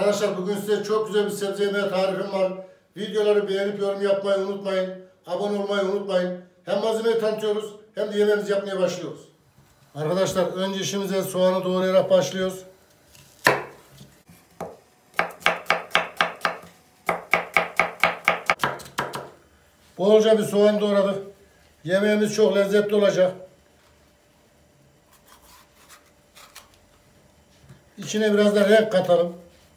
Arkadaşlar bugün size çok güzel bir sebze yemeği tarifim var. Videoları beğenip yorum yapmayı unutmayın. Abone olmayı unutmayın. Hem malzemeyi tanıtıyoruz hem de yemeğimizi yapmaya başlıyoruz. Arkadaşlar önce işimize soğanı doğrayarak başlıyoruz. Bolca bir soğan doğradık. Yemeğimiz çok lezzetli olacak. İçine biraz da renk katalım.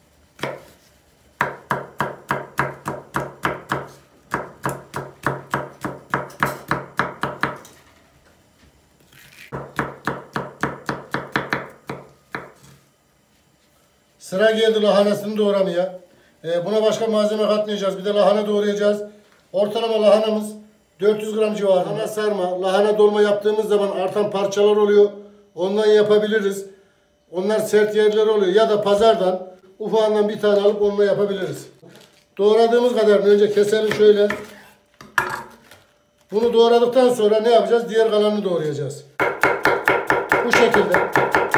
Sıra geldi lahanasını doğramaya. Buna başka malzeme katmayacağız. Bir de lahana doğrayacağız. Ortalama lahanamız 400 gram civarında. Lahana sarma, lahana dolma yaptığımız zaman artan parçalar oluyor. Ondan yapabiliriz. Onlar sert yerler oluyor. Ya da pazardan ufağından bir tane alıp onunla yapabiliriz. Doğradığımız kadarını önce keselim şöyle. Bunu doğradıktan sonra ne yapacağız? Diğer kalanını doğrayacağız. Bu şekilde.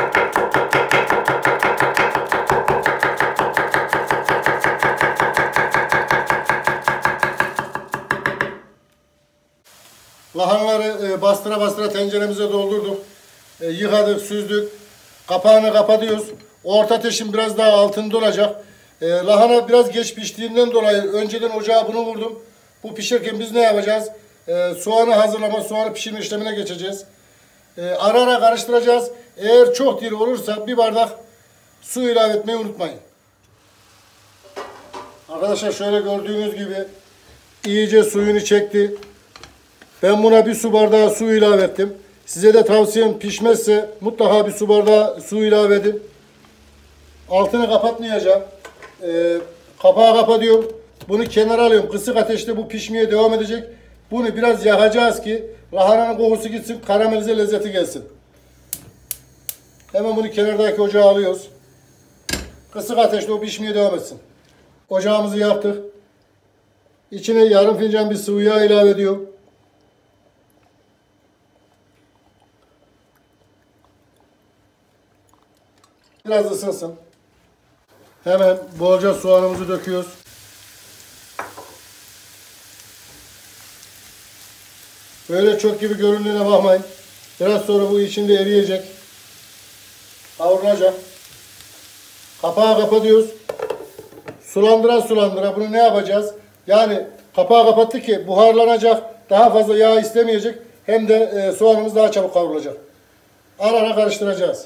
Lahanaları bastıra bastıra tenceremize doldurduk. Yıkadık, süzdük. Kapağını kapatıyoruz. Orta ateşin biraz daha altında olacak. Lahana biraz geç piştiğinden dolayı önceden ocağa bunu vurdum. Bu pişerken biz ne yapacağız? Soğanı hazırlama, soğanı pişirme işlemine geçeceğiz. Ara ara karıştıracağız. Eğer çok diri olursa bir bardak su ilave etmeyi unutmayın. Arkadaşlar şöyle gördüğünüz gibi iyice suyunu çekti. Ben buna bir su bardağı su ilave ettim. Size de tavsiyem pişmezse mutlaka bir su bardağı su ilave edin. Altını kapatmayacağım. Kapağı kapatıyorum. Bunu kenara alıyorum. Kısık ateşte bu pişmeye devam edecek. Bunu biraz yakacağız ki lahananın kokusu gitsin, karamelize lezzeti gelsin. Hemen bunu kenardaki ocağa alıyoruz. Kısık ateşte o pişmeye devam etsin. Ocağımızı yaktık. İçine yarım fincan bir sıvı yağ ilave ediyorum. Biraz ısınsın. Hemen bolca soğanımızı döküyoruz. Böyle çok gibi göründüğüne bakmayın. Biraz sonra bu içinde eriyecek. Kavrulacak. Kapağı kapatıyoruz. Sulandıra sulandıra bunu ne yapacağız? Yani kapağı kapattık ki buharlanacak. Daha fazla yağ istemeyecek. Hem de soğanımız daha çabuk kavrulacak. Ara ara karıştıracağız.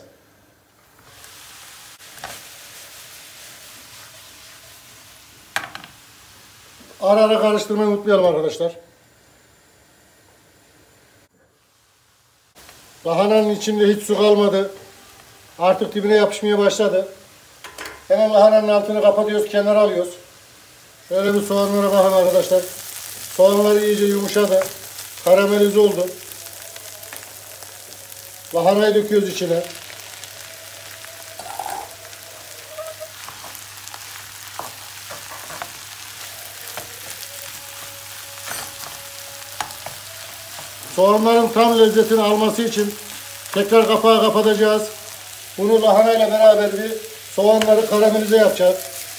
Ara ara karıştırmayı unutmayalım arkadaşlar. Lahananın içinde hiç su kalmadı. Artık dibine yapışmaya başladı. Hemen lahananın altını kapatıyoruz, kenara alıyoruz. Şöyle bir soğanlara bakın arkadaşlar. Soğanlar iyice yumuşadı. Karamelize oldu. Lahanayı döküyoruz içine. Soğanların tam lezzetini alması için tekrar kapağı kapatacağız. Bunu lahana ile beraber bir soğanları karamelize yapacağız.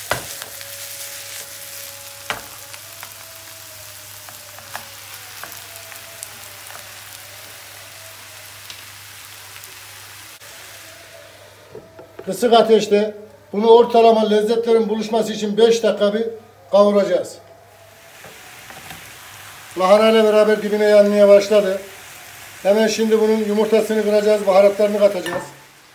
Kısık ateşte bunu ortalama lezzetlerin buluşması için 5 dakika bir kavuracağız. Lahana ile beraber dibine yanmaya başladı. Hemen şimdi bunun yumurtasını kıracağız, baharatlarını katacağız.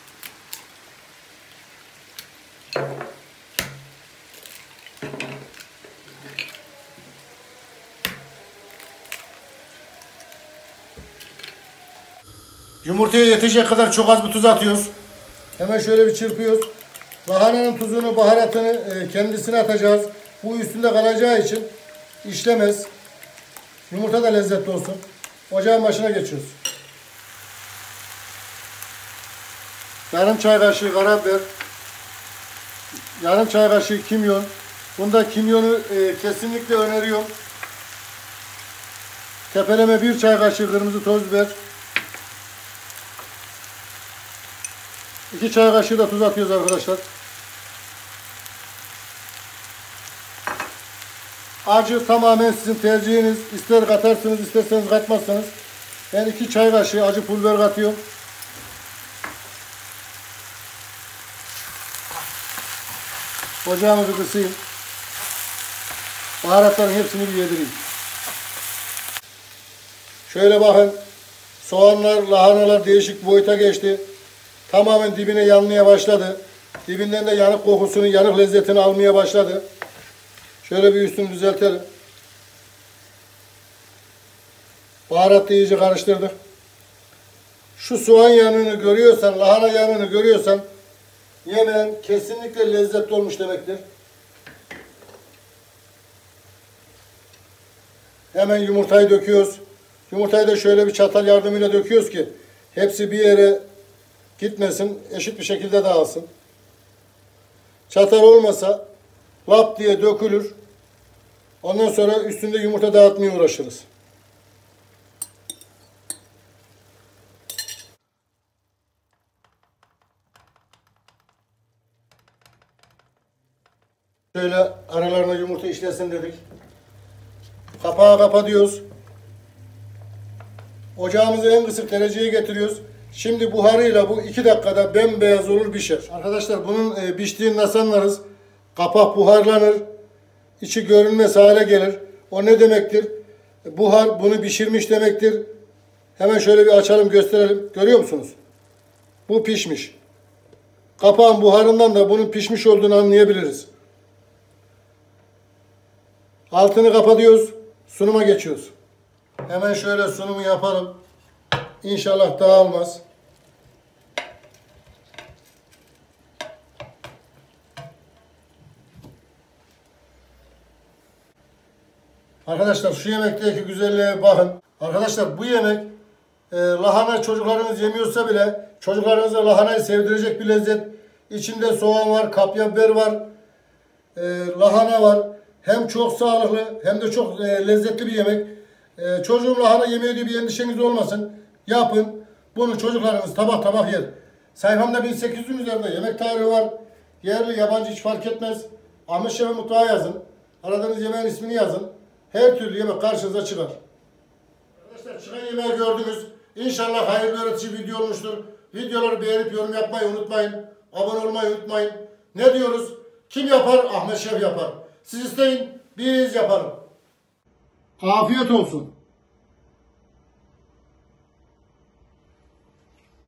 Yumurtaya yetecek kadar çok az bir tuz atıyoruz. Hemen şöyle bir çırpıyoruz. Lahananın tuzunu, baharatını kendisine atacağız. Bu üstünde kalacağı için işlemez. Yumurta da lezzetli olsun. Ocağın başına geçiyoruz. Yarım çay kaşığı karabiber. Yarım çay kaşığı kimyon. Bunda kimyonu kesinlikle öneriyorum. Tepeleme 1 çay kaşığı kırmızı toz biber. 2 çay kaşığı da tuz atıyoruz arkadaşlar. Acı tamamen sizin tercihiniz. İster katarsınız, isterseniz katmazsınız. Ben 2 çay kaşığı acı pul biber katıyorum. Ocağımı bir kısayım. Baharatların hepsini bir yedireyim. Şöyle bakın. Soğanlar, lahanalar değişik boyuta geçti. Tamamen dibine yanmaya başladı. Dibinden de yanık kokusunu, yanık lezzetini almaya başladı. Şöyle bir üstünü düzeltelim. Baharatla iyice karıştırdık. Şu soğan yanığını görüyorsan, lahana yanığını görüyorsan yemeğin kesinlikle lezzetli olmuş demektir. Hemen yumurtayı döküyoruz. Yumurtayı da şöyle bir çatal yardımıyla döküyoruz ki hepsi bir yere gitmesin, eşit bir şekilde dağılsın. Çatal olmasa lap diye dökülür. Ondan sonra üstünde yumurta dağıtmaya uğraşırız. Şöyle aralarına yumurta işlesin dedik. Kapağı kapatıyoruz. Ocağımızı en kısık dereceye getiriyoruz. Şimdi buharıyla bu 2 dakikada bembeyaz olur, pişer. Arkadaşlar bunun piştiğini nasıl anlarız? Kapak buharlanır. İçi görünmez hale gelir. O ne demektir? Buhar bunu pişirmiş demektir. Hemen şöyle bir açalım gösterelim. Görüyor musunuz? Bu pişmiş. Kapağın buharından da bunun pişmiş olduğunu anlayabiliriz. Altını kapatıyoruz. Sunuma geçiyoruz. Hemen şöyle sunumu yapalım. İnşallah dağılmaz. Arkadaşlar şu yemekteki güzelliğe bakın. Arkadaşlar bu yemek lahana çocuklarınız yemiyorsa bile çocuklarınıza lahanayı sevdirecek bir lezzet. İçinde soğan var, kapya biber var, lahana var. Hem çok sağlıklı hem de çok lezzetli bir yemek. Çocuğum lahana yemiyor diye bir endişeniz olmasın. Yapın. Bunu çocuklarınız tabak tabak yer. Sayfamda 1800'ün üzerinde yemek tarihi var. Yerli, yabancı hiç fark etmez. Ahmet Şef'in mutfağı yazın. Aradığınız yemeğin ismini yazın. Her türlü yemek karşınıza çıkar. Arkadaşlar çıkan yemeği gördünüz. İnşallah hayırlı öğretici video olmuştur. Videoları beğenip yorum yapmayı unutmayın. Abone olmayı unutmayın. Ne diyoruz? Kim yapar? Ahmet Şef yapar. Siz isteyin, biz yaparım. Afiyet olsun.